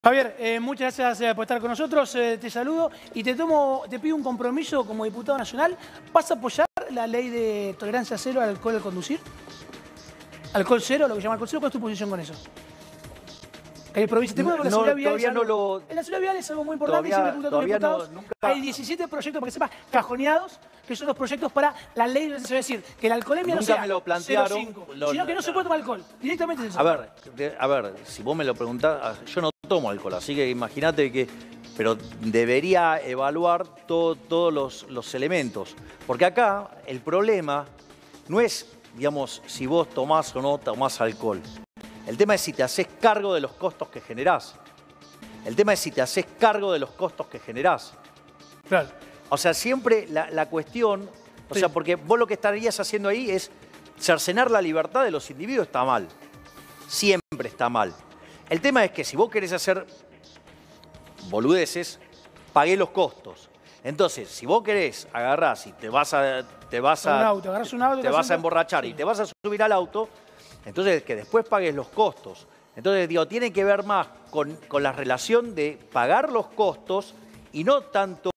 Javier, muchas gracias por estar con nosotros, te saludo y te pido un compromiso como diputado nacional. ¿Vas a apoyar la ley de tolerancia cero al alcohol al conducir? ¿Alcohol cero, lo que llama alcohol cero? ¿Cuál es tu posición con eso? En la seguridad vial en la seguridad vial es algo muy importante, siempre pregunto a todos los diputados. Hay 17 proyectos, para que sepas, cajoneados, que son los proyectos para la ley de tolerancia. Es decir, que la alcoholemia no sea 0,5, sino que no se puede tomar alcohol. Directamente es eso. A ver, si vos me lo preguntás, yo no tomo alcohol, así que imagínate que... Pero debería evaluar todos los elementos. Porque acá el problema no es, digamos, si vos tomás o no tomás alcohol. El tema es si te haces cargo de los costos que generás. El tema es si te haces cargo de los costos que generás. Claro. O sea, siempre la cuestión... O sea, porque vos lo que estarías haciendo ahí es cercenar la libertad de los individuos, está mal. Siempre está mal. El tema es que si vos querés hacer boludeces, pagué los costos. Entonces, si vos querés, agarrás y te vas a emborrachar y te vas a subir al auto, entonces que después pagues los costos. Entonces, digo, tiene que ver más con la relación de pagar los costos y no tanto